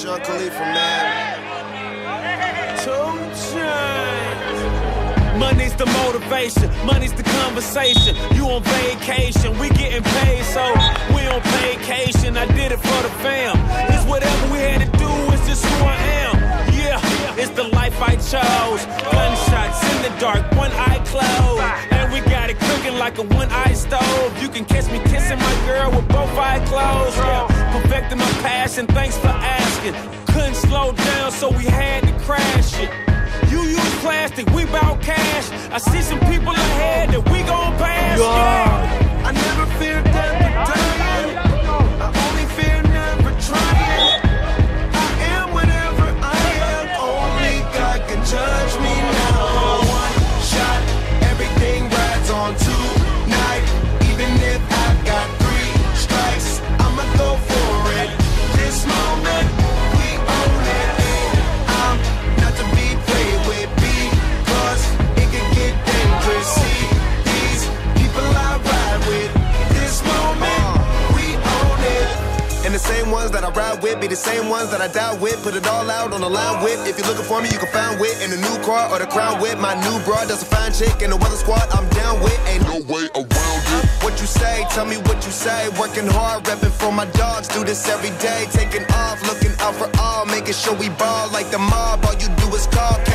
Sean Khalifa, man. 2 Chainz. Money's the motivation, money's the conversation. You on vacation, we getting paid, so we on vacation. I did it for the fam. It's whatever we had to do, it's just who I am. Yeah, it's the life I chose. Gunshots in the dark, one eye closed, and we got it cooking like a one-eye stove. You can catch me kissing my girl with both eyes closed. Yeah, perfecting my passion, thanks for asking. Couldn't slow down, so we had to crash it. You use plastic, we bout cash. I see some people ahead that we gon' pass. Yeah. I never fear death or dying. I only fear never trying. I am whatever I am. Only God can judge me now. One shot, everything rides on tonight. Even if I've got 3 strikes, I'ma go for it. This moment, we own it. I'm not to be played with because it could get dangerous. See these people I ride with. This moment, we own it. And the same ones that I ride with be the same ones that I die with. Put it all out on the line with. If you're looking for me, you can find wit in the new car or the crown with. My new broad does a fine chick in the weather squad. I'm down with. Ain't no way around it. What you say? Tell me what you say. Working hard, repping for my dogs. Do this every day. Taking off, looking out for all. Making sure we ball like the mob. All you do is call.